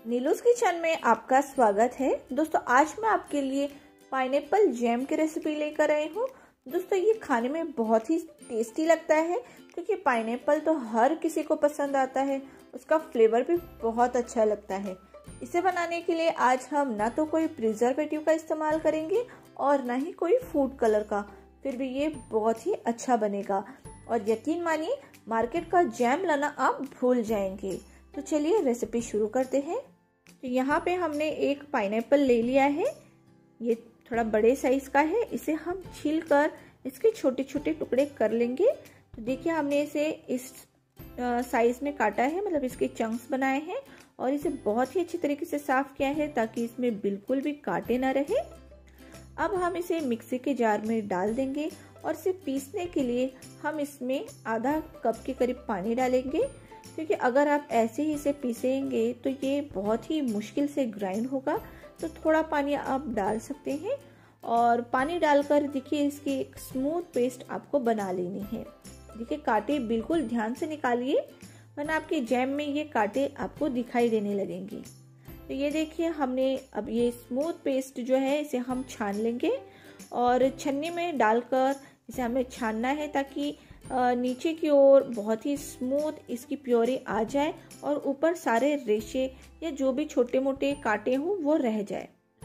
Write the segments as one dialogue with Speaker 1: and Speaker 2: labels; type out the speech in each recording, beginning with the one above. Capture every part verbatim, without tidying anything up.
Speaker 1: नीलूस kitchen में आपका स्वागत है। दोस्तों आज मैं आपके लिए पाइनएप्पल जैम की रेसिपी लेकर आई हूँ। दोस्तों ये खाने में बहुत ही टेस्टी लगता है क्योंकि पाइनएप्पल तो हर किसी को पसंद आता है, उसका फ्लेवर भी बहुत अच्छा लगता है। इसे बनाने के लिए आज हम ना तो कोई प्रिजर्वेटिव का इस्तेमाल करेंगे और ना ही कोई फूड कलर का, फिर भी ये बहुत ही अच्छा बनेगा और यकीन मानिए मार्केट का जैम लाना आप भूल जाएंगे। तो चलिए रेसिपी शुरू करते हैं। तो यहाँ पे हमने एक पाइनएप्पल ले लिया है, ये थोड़ा बड़े साइज का है। इसे हम छील कर इसके छोटे छोटे टुकड़े कर लेंगे। तो देखिए हमने इसे इस साइज में काटा है, मतलब इसके चंक्स बनाए हैं और इसे बहुत ही अच्छी तरीके से साफ किया है ताकि इसमें बिल्कुल भी कांटे ना रहे। अब हम इसे मिक्सी के जार में डाल देंगे और इसे पीसने के लिए हम इसमें आधा कप के करीब पानी डालेंगे, क्योंकि अगर आप ऐसे ही इसे पीसेंगे तो ये बहुत ही मुश्किल से ग्राइंड होगा। तो थोड़ा पानी आप डाल सकते हैं और पानी डालकर देखिए इसकी एक स्मूथ पेस्ट आपको बना लेनी है। देखिए कांटे बिल्कुल ध्यान से निकालिए वरना आपके जैम में ये कांटे आपको दिखाई देने लगेंगे। तो ये देखिए हमने अब ये स्मूथ पेस्ट जो है इसे हम छान लेंगे और छन्नी में डालकर इसे हमें छानना है ताकि नीचे की ओर बहुत ही स्मूथ इसकी प्योरी आ जाए और ऊपर सारे रेशे या जो भी छोटे मोटे कांटे हों वो रह जाए।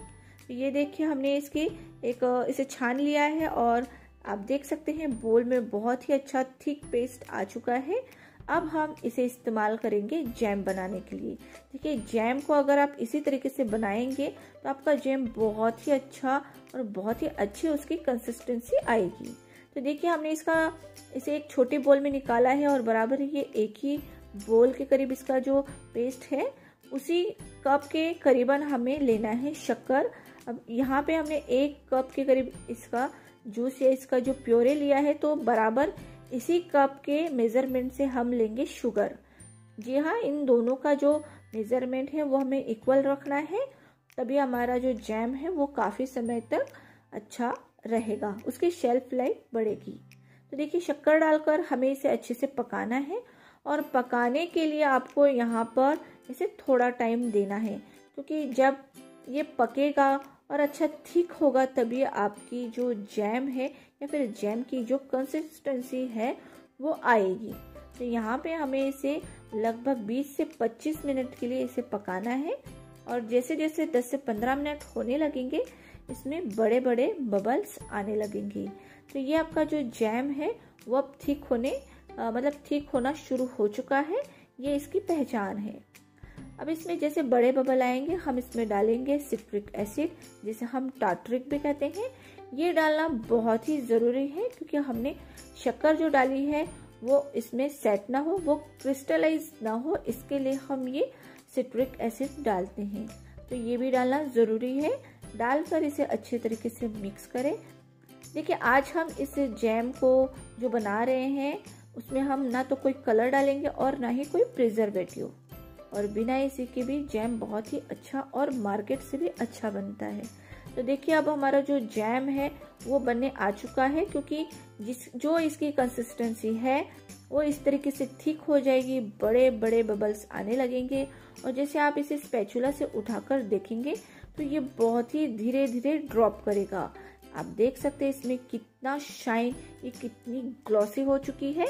Speaker 1: तो ये देखिए हमने इसकी एक इसे छान लिया है और आप देख सकते हैं बोल में बहुत ही अच्छा थिक पेस्ट आ चुका है। अब हम इसे इस्तेमाल करेंगे जैम बनाने के लिए। देखिए जैम को अगर आप इसी तरीके से बनाएंगे तो आपका जैम बहुत ही अच्छा और बहुत ही अच्छी उसकी कंसिस्टेंसी आएगी। तो देखिए हमने इसका इसे एक छोटे बोल में निकाला है और बराबर ये एक ही बोल के करीब इसका जो पेस्ट है उसी कप के करीबन हमें लेना है शक्कर। अब यहाँ पे हमने एक कप के करीब इसका जूस या इसका जो प्योरे लिया है, तो बराबर इसी कप के मेजरमेंट से हम लेंगे शुगर। जी हाँ, इन दोनों का जो मेजरमेंट है वो हमें इक्वल रखना है, तभी हमारा जो जैम है वो काफ़ी समय तक अच्छा रहेगा, उसकी शेल्फ लाइफ बढ़ेगी। तो देखिए शक्कर डालकर हमें इसे अच्छे से पकाना है और पकाने के लिए आपको यहाँ पर इसे थोड़ा टाइम देना है, क्योंकि जब ये पकेगा और अच्छा थिक होगा तभी आपकी जो जैम है या फिर जैम की जो कंसिस्टेंसी है वो आएगी। तो यहाँ पे हमें इसे लगभग बीस से पच्चीस मिनट के लिए इसे पकाना है और जैसे जैसे दस से पंद्रह मिनट होने लगेंगे इसमें बड़े बड़े बबल्स आने लगेंगे। तो ये आपका जो जैम है वो अब थिक होने आ, मतलब थिक होना शुरू हो चुका है, ये इसकी पहचान है। अब इसमें जैसे बड़े बबल आएंगे हम इसमें डालेंगे सिट्रिक एसिड, जिसे हम टार्टरिक भी कहते हैं। ये डालना बहुत ही ज़रूरी है क्योंकि हमने शक्कर जो डाली है वो इसमें सेट ना हो, वो क्रिस्टलाइज ना हो, इसके लिए हम ये सिट्रिक एसिड डालते हैं। तो ये भी डालना ज़रूरी है। डालकर इसे अच्छे तरीके से मिक्स करें। देखिए आज हम इस जैम को जो बना रहे हैं उसमें हम ना तो कोई कलर डालेंगे और ना ही कोई प्रिजर्वेटिव, और बिना इसी के भी जैम बहुत ही अच्छा और मार्केट से भी अच्छा बनता है। तो देखिए अब हमारा जो जैम है वो बनने आ चुका है, क्योंकि जिस जो इसकी कंसिस्टेंसी है वो इस तरीके से थिक हो जाएगी, बड़े बड़े बबल्स आने लगेंगे और जैसे आप इसे स्पैचुला से उठाकर देखेंगे तो ये बहुत ही धीरे धीरे ड्रॉप करेगा। आप देख सकते हैं इसमें कितना शाइन, ये कितनी ग्लॉसी हो चुकी है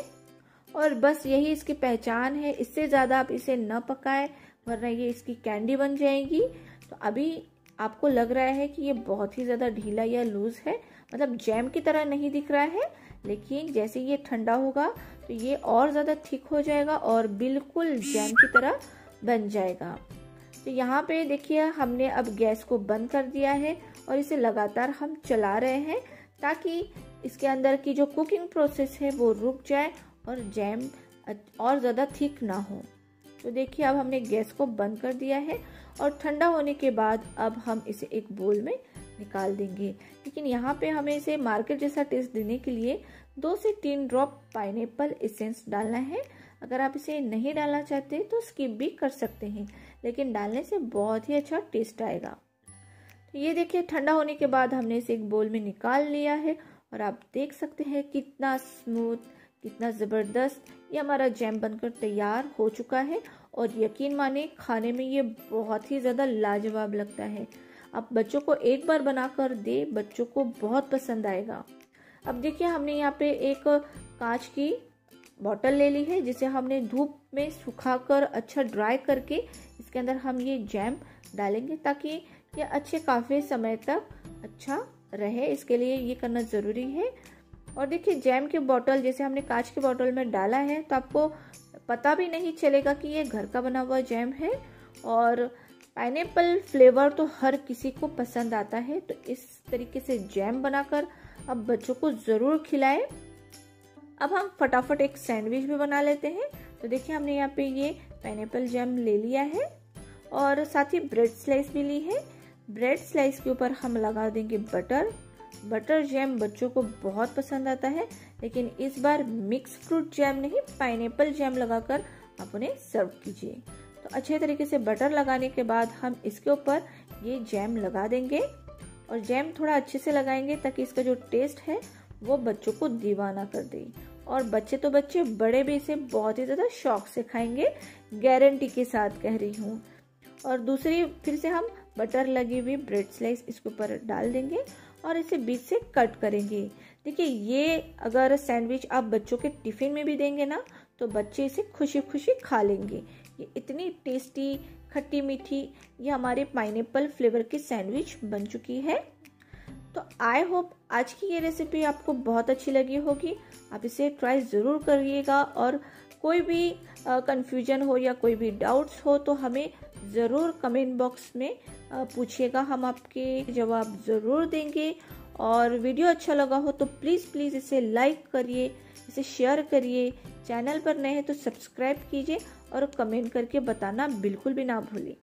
Speaker 1: और बस यही इसकी पहचान है। इससे ज़्यादा आप इसे न पकाएं वरना ये इसकी कैंडी बन जाएगी। तो अभी आपको लग रहा है कि ये बहुत ही ज़्यादा ढीला या लूज है, मतलब जैम की तरह नहीं दिख रहा है, लेकिन जैसे ये ठंडा होगा तो ये और ज़्यादा थिक हो जाएगा और बिल्कुल जैम की तरह बन जाएगा। तो यहाँ पे देखिए हमने अब गैस को बंद कर दिया है और इसे लगातार हम चला रहे हैं ताकि इसके अंदर की जो कुकिंग प्रोसेस है वो रुक जाए और जैम और ज़्यादा थिक ना हो। तो देखिए अब हमने गैस को बंद कर दिया है और ठंडा होने के बाद अब हम इसे एक बोल में निकाल देंगे। लेकिन यहाँ पे हमें इसे मार्केट जैसा टेस्ट देने के लिए दो से तीन ड्रॉप पाइनएप्पल एसेंस डालना है। अगर आप इसे नहीं डालना चाहते तो स्किप भी कर सकते हैं, लेकिन डालने से बहुत ही अच्छा टेस्ट आएगा। तो ये देखिए ठंडा होने के बाद हमने इसे एक बोल में निकाल लिया है और आप देख सकते हैं कितना स्मूथ, कितना ज़बरदस्त ये हमारा जैम बनकर तैयार हो चुका है और यकीन माने खाने में ये बहुत ही ज़्यादा लाजवाब लगता है। आप बच्चों को एक बार बनाकर दे, बच्चों को बहुत पसंद आएगा। अब देखिए हमने यहाँ पे एक कांच की बॉटल ले ली है जिसे हमने धूप में सुखाकर अच्छा ड्राई करके इसके अंदर हम ये जैम डालेंगे ताकि ये अच्छे काफ़ी समय तक अच्छा रहे, इसके लिए ये करना ज़रूरी है। और देखिए जैम की बोतल जैसे हमने कांच की बोतल में डाला है तो आपको पता भी नहीं चलेगा कि ये घर का बना हुआ जैम है। और पाइनएप्पल फ्लेवर तो हर किसी को पसंद आता है, तो इस तरीके से जैम बनाकर अब बच्चों को ज़रूर खिलाएं। अब हम फटाफट एक सैंडविच भी बना लेते हैं। तो देखिए हमने यहाँ पे ये पाइनएप्पल जैम ले लिया है और साथ ही ब्रेड स्लाइस भी ली है। ब्रेड स्लाइस के ऊपर हम लगा देंगे बटर। बटर जैम बच्चों को बहुत पसंद आता है, लेकिन इस बार मिक्स फ्रूट जैम नहीं, पाइनएप्पल जैम लगाकर आप उन्हें सर्व कीजिए। तो अच्छे तरीके से बटर लगाने के बाद हम इसके ऊपर ये जैम लगा देंगे और जैम थोड़ा अच्छे से लगाएंगे ताकि इसका जो टेस्ट है वो बच्चों को दीवाना कर दे। और बच्चे तो बच्चे, बड़े भी इसे बहुत ही ज़्यादा शौक से खाएंगे, गारंटी के साथ कह रही हूँ। और दूसरी फिर से हम बटर लगी हुई ब्रेड स्लाइस इसके ऊपर डाल देंगे और इसे बीच से कट करेंगे। देखिए ये अगर सैंडविच आप बच्चों के टिफ़िन में भी देंगे ना तो बच्चे इसे खुशी खुशी खा लेंगे। ये इतनी टेस्टी खट्टी मीठी ये हमारे पाइनएप्पल फ्लेवर की सैंडविच बन चुकी है। तो आई होप आज की ये रेसिपी आपको बहुत अच्छी लगी होगी। आप इसे ट्राई ज़रूर करिएगा और कोई भी कंफ्यूजन हो या कोई भी डाउट्स हो तो हमें ज़रूर कमेंट बॉक्स में पूछिएगा, हम आपके जवाब ज़रूर देंगे। और वीडियो अच्छा लगा हो तो प्लीज़ प्लीज़ इसे लाइक करिए, इसे शेयर करिए। चैनल पर नए हैं तो सब्सक्राइब कीजिए और कमेंट करके बताना बिल्कुल भी ना भूलिए।